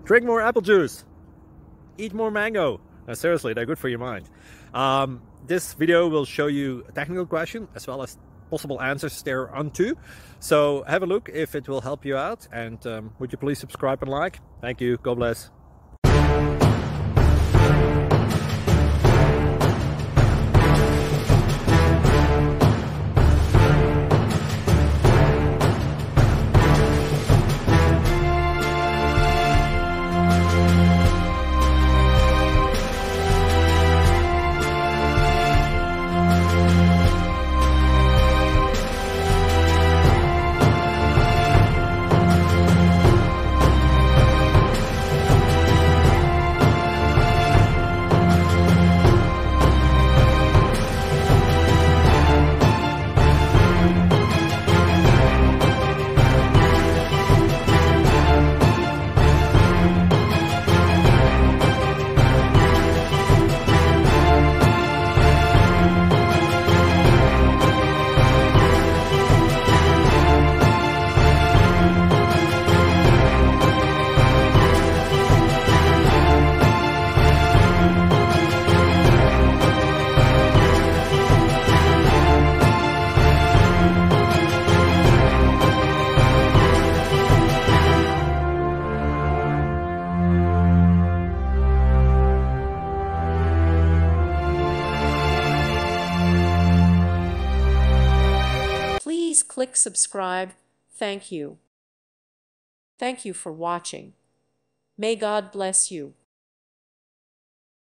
Drink more apple juice. Eat more mango. Seriously, they're good for your mind. This video will show you a technical question as well as possible answers thereunto. So have a look if it will help you out, and would you please subscribe and like? Thank you. God bless. Please click subscribe. Thank you. Thank you for watching. May God bless you.